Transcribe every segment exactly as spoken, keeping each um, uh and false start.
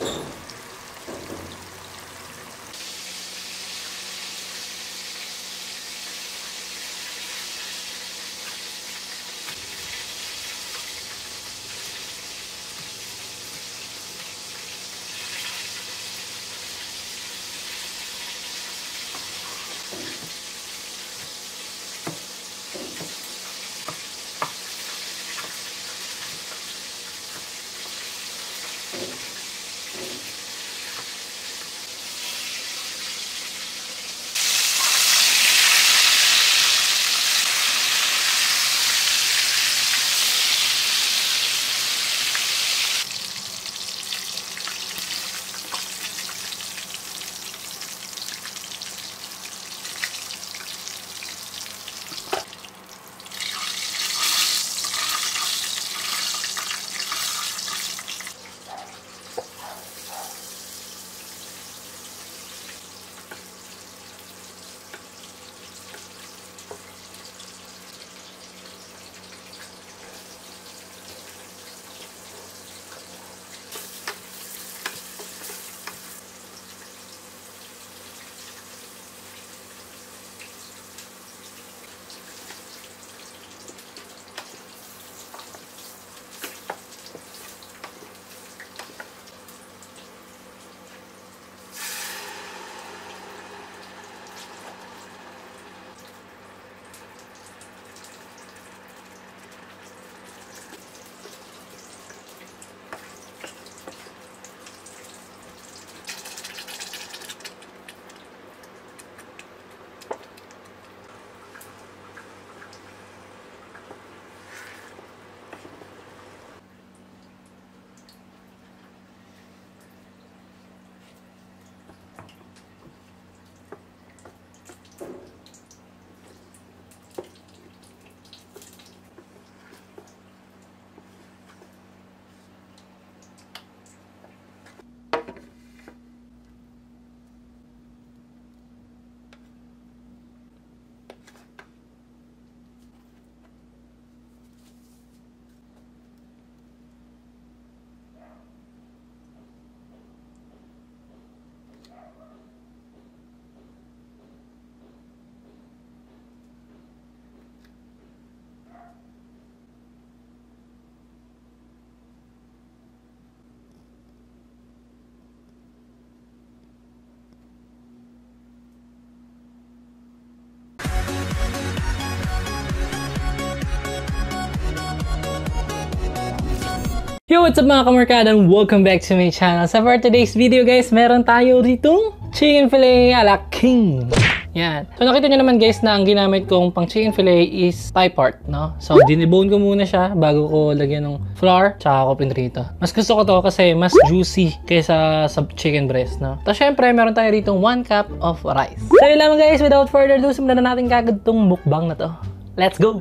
Yo, what's up mga kamarkada and welcome back to my channel. So for today's video guys, meron tayo ditong chicken fillet ala king. Yan. So nakita nyo naman guys na ang ginamit kong pang chicken fillet is thigh part, no? So dinibone ko muna siya bago ko lagyan ng flour tsaka ko pinrito. Mas gusto ko to kasi mas juicy kaysa sa chicken breast, no? Tapos syempre meron tayo ditong one cup of rice. So yun lamang guys, without further ado, simulan na natin kagad tong mukbang na to. Let's go!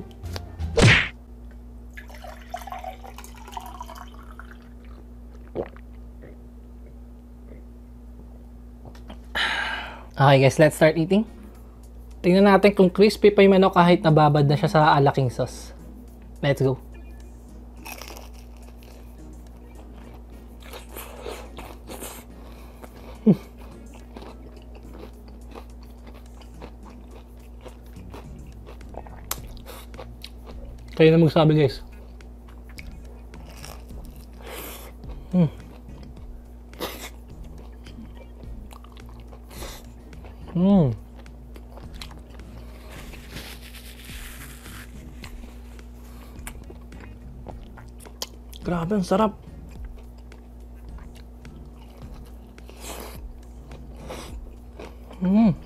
Okay guys, let's start eating. Tingnan natin kung crispy pa yung manok kahit nababad na siya sa ala king sauce. Let's go. Kayo na magsabi guys. Hmm. Hmm. Grabe, ang sarap. Hmm.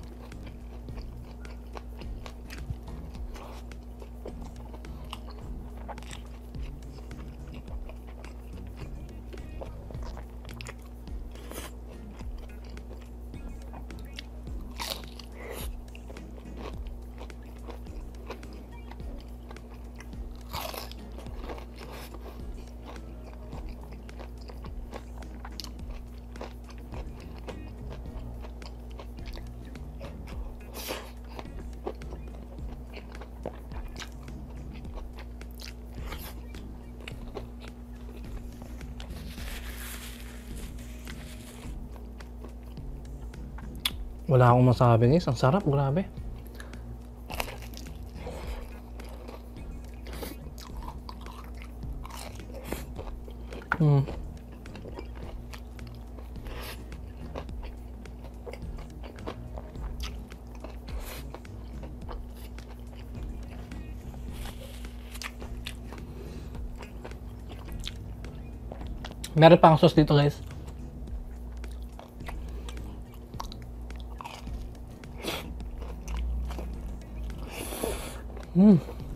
Wala akong masabi guys, ang sarap, grabe. Hmm. Meron pang sauce dito guys. Hmm.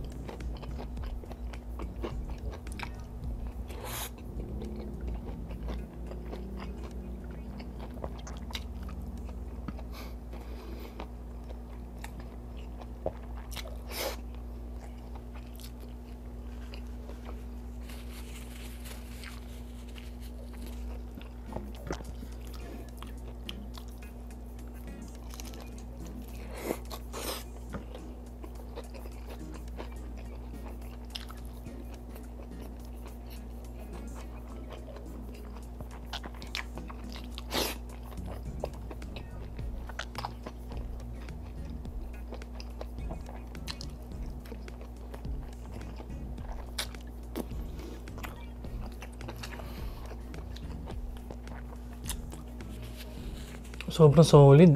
Sobrang solid.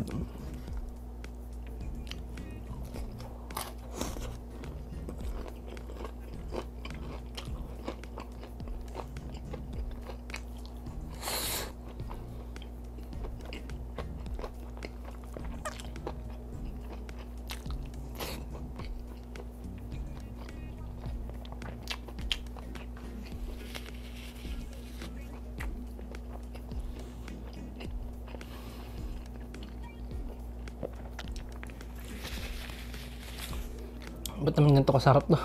Ba't naman ganito kasarap to?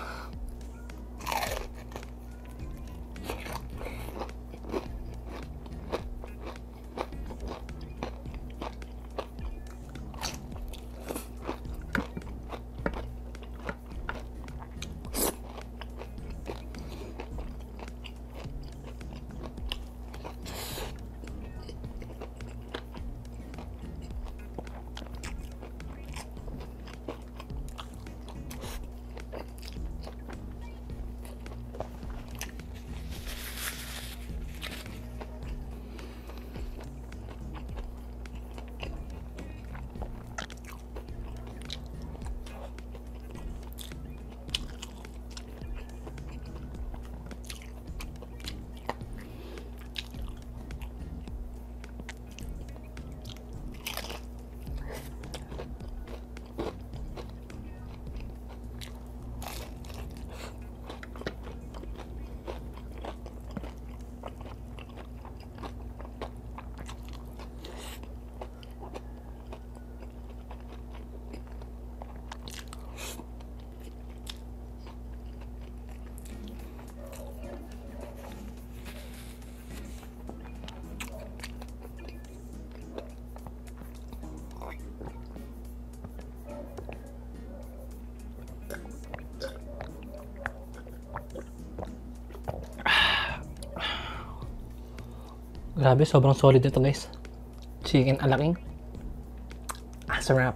Grabe, sobrang solid ito guys. Chicken alaking. Ah, sarap.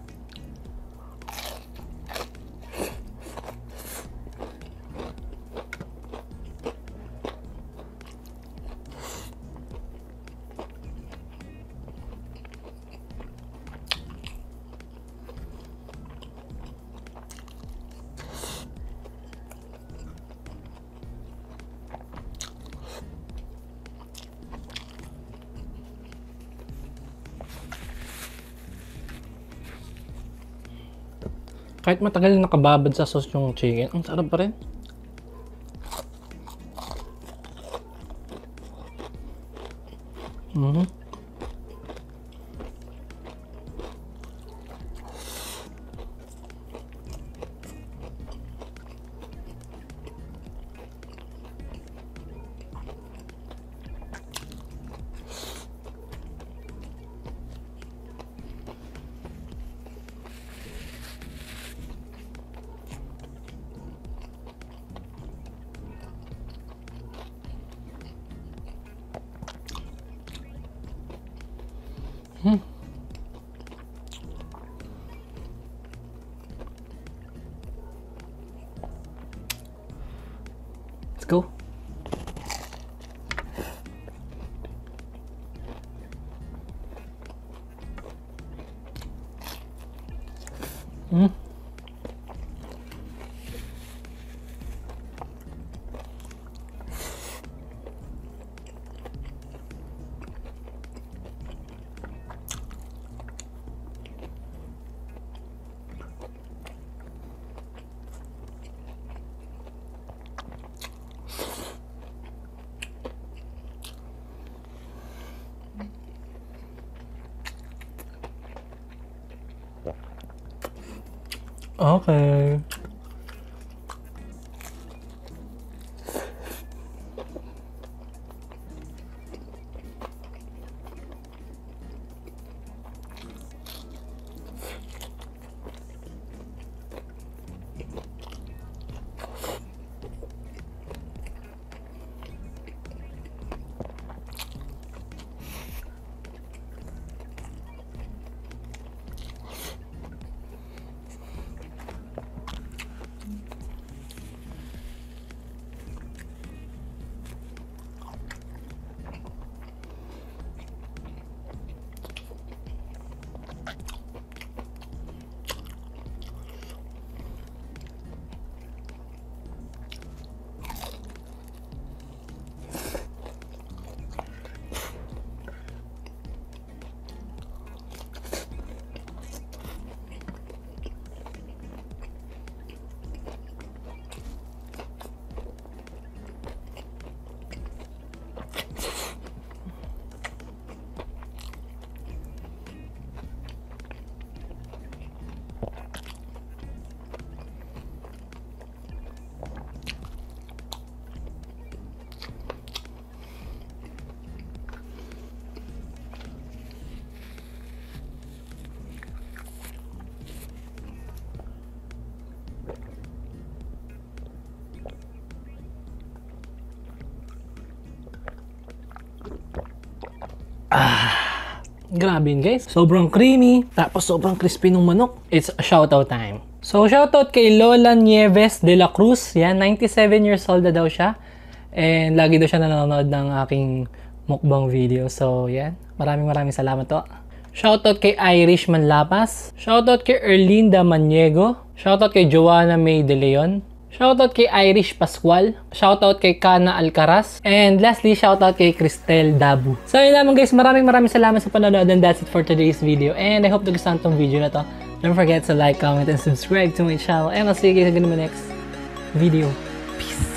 Kahit matagal na nakababad sa sauce yung chicken, ang sarap pa rin. Mm-hmm. Hmm. Hmm. Okay. Ah, grabe yun guys. Sobrang creamy, tapos sobrang crispy ng manok. It's a shoutout time. So shoutout kay Lola Nieves de la Cruz. Yan, ninety-seven years old na daw siya. And lagi daw siya nanonood ng aking mukbang video. So yan, maraming maraming salamat to. Shoutout kay Irish Manlapas. Shoutout kay Erlinda Maniego. Shoutout kay Joanna May De Leon. Shoutout kay Irish Pascual. Shoutout kay Kana Alcaraz. And lastly, shoutout kay Cristel Dabu. So yun lamang guys, maraming maraming salamat sa panonood and that's it for today's video. And I hope nagustuhan tong video na to. Don't forget to like, comment, and subscribe to my channel. And I'll see you guys again in my next video. Peace!